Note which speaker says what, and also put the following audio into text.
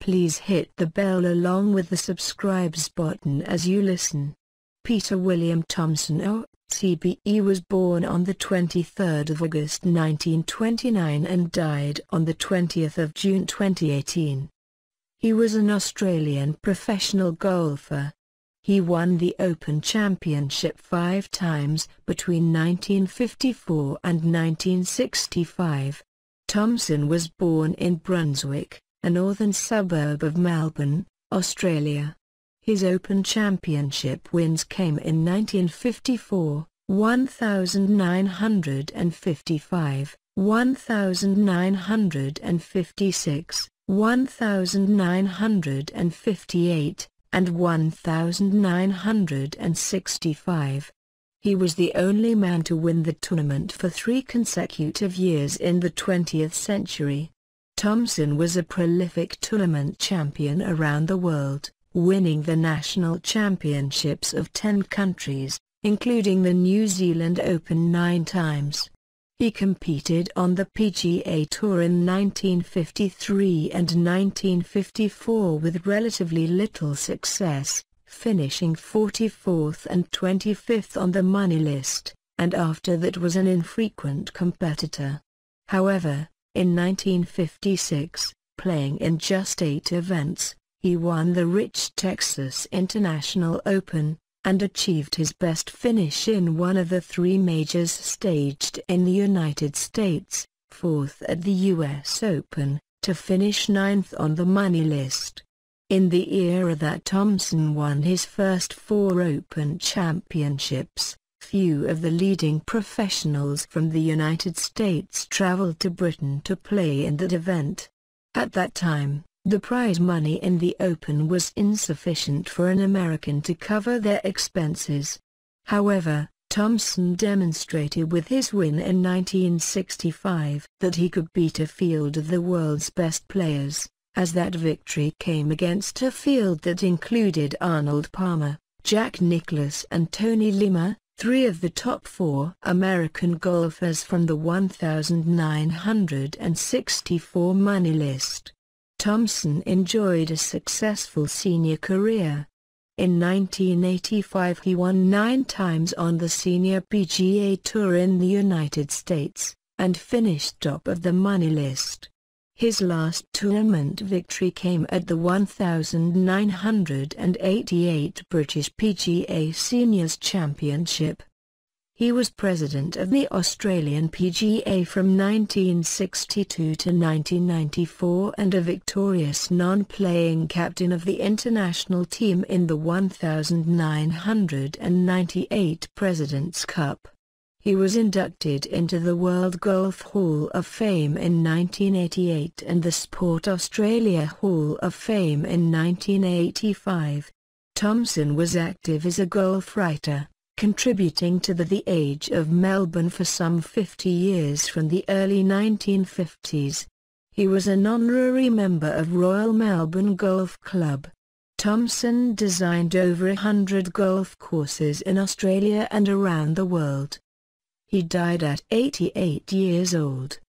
Speaker 1: Please hit the bell along with the subscribes button as you listen. Peter William Thomson OCBE was born on the 23rd of August 1929 and died on the 20th of June 2018. He was an Australian professional golfer. He won the Open Championship 5 times between 1954 and 1965. Thomson was born in Brunswick, a northern suburb of Melbourne, Australia. His Open Championship wins came in 1954, 1955, 1956, 1958, and 1965. He was the only man to win the tournament for 3 consecutive years in the 20th century. Thomson was a prolific tournament champion around the world, winning the national championships of 10 countries, including the New Zealand Open 9 times. He competed on the PGA Tour in 1953 and 1954 with relatively little success, finishing 44th and 25th on the money list, and after that was an infrequent competitor. However, in 1956, playing in just 8 events, he won the rich Texas International Open, and achieved his best finish in one of the 3 majors staged in the United States, 4th at the US Open, to finish 9th on the money list. In the era that Thomson won his first 4 Open championships, few of the leading professionals from the United States traveled to Britain to play in that event. At that time, the prize money in the Open was insufficient for an American to cover their expenses. However, Thomson demonstrated with his win in 1965 that he could beat a field of the world's best players, as that victory came against a field that included Arnold Palmer, Jack Nicklaus and Tony Lima, 3 of the top 4 American golfers from the 1964 money list. Thomson enjoyed a successful senior career. In 1985 he won 9 times on the Senior PGA Tour in the United States, and finished top of the money list. His last tournament victory came at the 1988 British PGA Seniors Championship. He was president of the Australian PGA from 1962 to 1994 and a victorious non-playing captain of the international team in the 1998 President's Cup. He was inducted into the World Golf Hall of Fame in 1988 and the Sport Australia Hall of Fame in 1985. Thomson was active as a golf writer, contributing to The Age of Melbourne for some 50 years from the early 1950s. He was an honorary member of Royal Melbourne Golf Club. Thomson designed over 100 golf courses in Australia and around the world. He died at 88 years old.